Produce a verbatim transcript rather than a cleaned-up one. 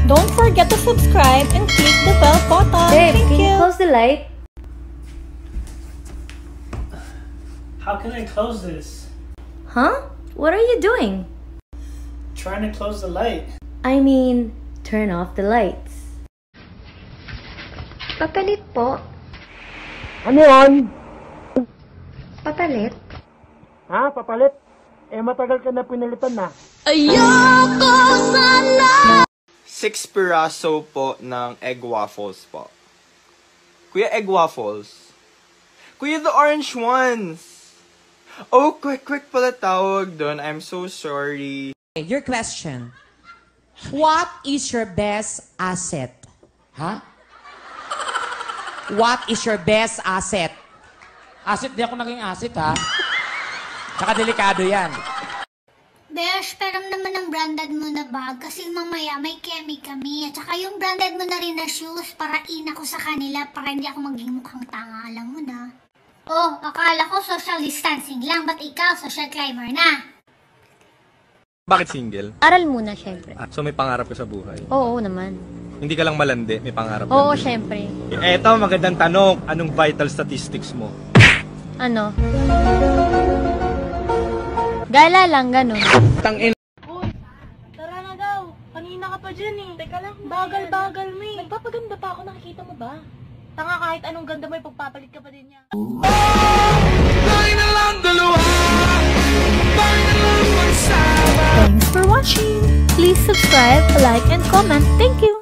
Don't forget to subscribe and click the bell button. Babe, Thank can you you. close the light? How can I close this? Huh? What are you doing? Trying to close the light. I mean, turn off the lights. Papalit po. Ano yun? Papalit? Ha? Papalit? Eh, matagal ka na pinalitan na. Ayoko sana! Six piraso po ng egg waffles po. Kuya, egg waffles. Kuya, the orange ones. Oh, quick, quick pala tawag doon. I'm so sorry. Your question. What is your best asset? Ha? What is your best asset? Asset, di ako naging asset, ha? Tsaka delikado yan. Besh, pero naman ang branded mo na bag kasi mamaya may kemi kami. At saka yung branded mo na rin na shoes para ina ko sa kanila para hindi ako maging mukhang tanga, alam mo na. Oh, akala ko social distancing lang, ba't ikaw social climber na? Bakit single? Aral muna, syempre. Ah, so may pangarap ka sa buhay? Oo naman. Hindi ka lang malandi, may pangarap ka. Oo, syempre. Eto, magandang tanong. Anong vital statistics mo? Ano? Gala lang, ganun. Tangin. Uy, tara na daw. Kanina ka pa dyan eh. Teka lang. Bagal-bagal mo eh. Nagpapaganda pa ako, nakikita mo ba? Tanga, kahit anong ganda mo, ipagpapalit ka pa din niya. Thanks for watching. Please subscribe, like, and comment. Thank you.